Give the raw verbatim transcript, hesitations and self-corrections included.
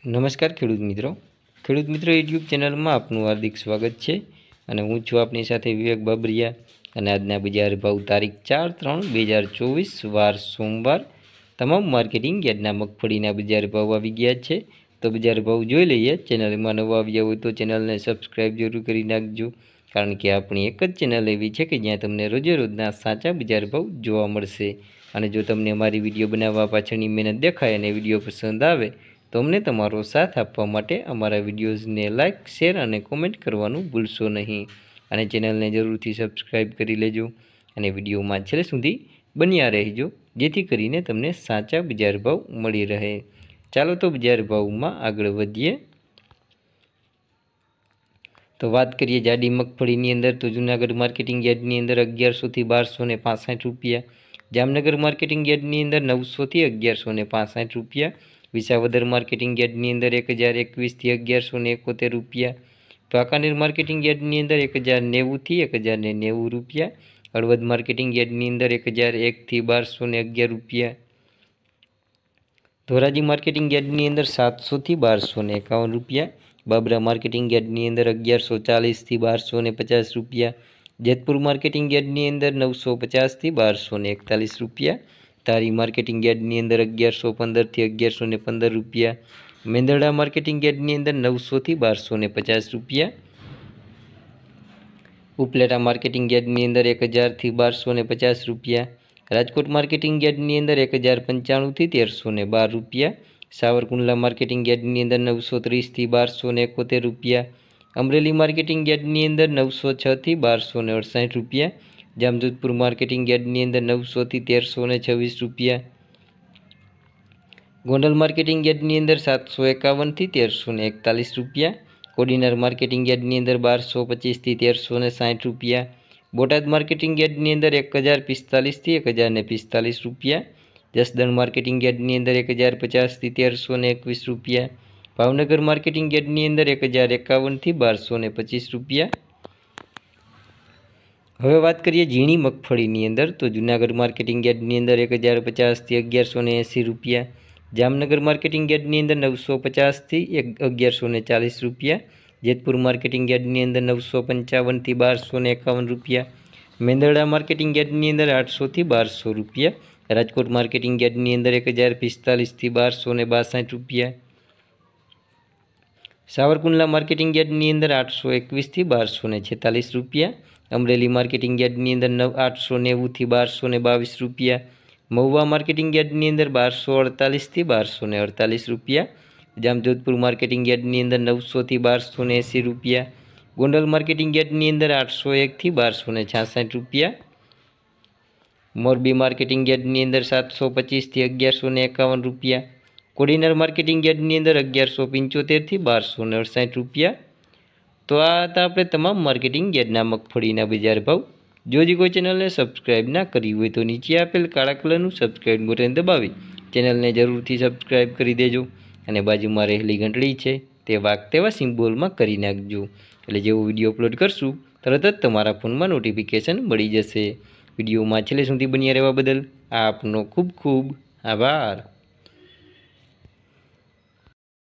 નમસ્કાર ખેડૂત મિત્રો ખેડૂત મિત્રો યુટ્યુબ ચેનલમાં આપનું હાર્દિક સ્વાગત છે અને હું છું આપની સાથે વિવેક બાબરિયા અને આજના બજાર ભાવ તારીખ ચાર ત્રણ બે હજાર ચોવીસ વાર સોમવાર તમામ માર્કેટિંગ યાર્ડના મગફળીના બજાર ભાવ આવી ગયા છે। તો બજાર ભાવ જોઈ લઈએ। ચેનલમાં નવા આવ્યા હોય તો ચેનલને સબસ્ક્રાઈબ જરૂર કરી નાખજો, કારણ કે આપણી એક જ ચેનલ એવી છે કે જ્યાં તમને રોજે રોજના સાચા બજાર ભાવ જોવા મળશે। અને જો તમને અમારી વિડીયો બનાવવા પાછળની મહેનત દેખાય અને વિડીયો પસંદ આવે તો અમને તમારો સાથ આપવા માટે અમારા વિડીયોઝને લાઇક, શેર અને કોમેન્ટ કરવાનું ભૂલશો નહીં। અને ચેનલને જરૂરથી સબસ્ક્રાઈબ કરી લેજો અને વિડીયોમાં છેલ્લે સુધી બન્યા રહેજો, જેથી કરીને તમને સાચા બજાર ભાવ મળી રહે। ચાલો તો બજાર ભાવમાં આગળ વધીએ। તો વાત કરીએ જાડી મગફળીની અંદર તો જૂનાગઢ માર્કેટિંગ યાર્ડની અંદર અગિયારસોથી બારસો ને પાસઠ રૂપિયા, જામનગર માર્કેટિંગ યાર્ડની અંદર નવસોથી અગિયારસો ને પાસઠ રૂપિયા, વિસાવદર માર્કેટિંગ યાર્ડની અંદર એક હજાર એકવીસથી અગિયારસો ને એકોતેર રૂપિયા, વાંકાનેર માર્કેટિંગ યાર્ડની અંદર એક હજાર નેવુંથી એક હજાર ને નેવું રૂપિયા, હળવદ માર્કેટિંગ યાર્ડની અંદર એક હજાર એકથી બારસો ને અગિયાર રૂપિયા, ધોરાજી માર્કેટિંગ યાર્ડની અંદર સાતસોથી બારસો ને એકાવન રૂપિયા, બાબરા માર્કેટિંગ યાર્ડની અંદર અગિયારસો ચાલીસથી બારસો ને પચાસ રૂપિયા, જેતપુર માર્કેટિંગ યાર્ડની અંદર નવસો પચાસથી બારસો ને એકતાલીસ રૂપિયા, ધારી માર્કેટિંગ યાર્ડની અંદર અગિયારસો પંદરથી અગિયારસો ને પંદર રૂપિયા, મેંદરડા માર્કેટિંગ યાર્ડની અંદર નવસોથી બારસો ને પચાસ રૂપિયા, ઉપલેટા માર્કેટિંગ યાર્ડની અંદર એક હજારથી બારસો ને પચાસ રૂપિયા, રાજકોટ માર્કેટિંગ યાર્ડની અંદર એક હજાર પંચાણુંથી તેરસો ને બાર રૂપિયા, સાવરકુંડલા માર્કેટિંગ યાર્ડની અંદર નવસો ત્રીસથી બારસો ને એકોતેર રૂપિયા, અમરેલી માર્કેટિંગ યાર્ડની અંદર નવસો છથી બારસો ને અડસઠ રૂપિયા, જામજોધપુર માર્કેટિંગ યાર્ડની અંદર નવસોથી તેરસો ને છવ્વીસ રૂપિયા, ગોંડલ માર્કેટિંગ યાર્ડની અંદર સાતસો એકાવનથી તેરસો ને એકતાલીસ રૂપિયા, કોડીનાર માર્કેટિંગ યાર્ડની અંદર બારસો પચીસથી તેરસો ને સાઠ રૂપિયા, બોટાદ માર્કેટિંગ યાર્ડની અંદર એક હજાર પિસ્તાલીસથી એક હજાર ને પિસ્તાલીસ રૂપિયા, જસદણ માર્કેટિંગ યાર્ડની અંદર એક હજાર પચાસથી તેરસો ને એકવીસ રૂપિયા, ભાવનગર માર્કેટિંગ યાર્ડની અંદર એક હજાર એકાવનથી બારસો ને પચીસ રૂપિયા। હવે વાત કરીએ ઝીણી મગફળીની અંદર તો જૂનાગઢ માર્કેટિંગ યાર્ડની અંદર એક હજાર પચાસથી અગિયારસો ને એંસી રૂપિયા, જામનગર માર્કેટિંગ યાર્ડની અંદર નવસો પચાસથી એક અગિયારસો ને ચાલીસ રૂપિયા, જેતપુર માર્કેટિંગ યાર્ડની અંદર નવસો પંચાવનથી બારસો ને એકાવન રૂપિયા, મેંદરડા માર્કેટિંગ યાર્ડની અંદર આઠસોથી બારસો રૂપિયા, રાજકોટ માર્કેટિંગ યાર્ડની અંદર એક હજાર પિસ્તાલીસથી બારસો ને બાસઠ રૂપિયા, સાવરકુંડલા માર્કેટિંગ યાર્ડની અંદર આઠસો એકવીસથી બારસો ને છેતાલીસ રૂપિયા, અમરેલી માર્કેટિંગ યાર્ડની અંદર નવ આઠસો નેવુંથી બારસો ને બાવીસ રૂપિયા, મહુવા માર્કેટિંગ યાર્ડની અંદર બારસો અડતાલીસથી બારસો ને અડતાલીસ રૂપિયા, જામજોધપુર માર્કેટિંગ યાર્ડની અંદર નવસોથી બારસો ને એંસી રૂપિયા, ગોંડલ માર્કેટિંગ યાર્ડની અંદર આઠસો એકથી બારસો ને છાસઠ રૂપિયા, મોરબી માર્કેટિંગ યાર્ડની અંદર સાતસો પચીસથી અગિયારસો ને એકાવન રૂપિયા, કોડીનાર માર્કેટિંગ યાર્ડની અંદર અગિયારસો પંચોતેરથી બારસો ને અડસઠ રૂપિયા। તો આ હતા આપણે તમામ માર્કેટિંગ યાર્ડના મગફળીના બજાર ભાવ। જો હજી કોઈ ચેનલને સબસ્ક્રાઈબ ના કરી હોય તો નીચે આપેલ કાળા કલરનું સબસ્ક્રાઈબ બટન દબાવી ચેનલને જરૂરથી સબસ્ક્રાઈબ કરી દેજો અને બાજુમાં રહેલી ઘંટડી છે તે વાગ તેવા સિમ્બોલમાં કરી નાખજો, એટલે જેવો વિડીયો અપલોડ કરશું તરત જ તમારા ફોનમાં નોટિફિકેશન મળી જશે। વિડીયોમાં છેલ્લે સુધી બન્યા રહેવા બદલ આપનો ખૂબ ખૂબ આભાર।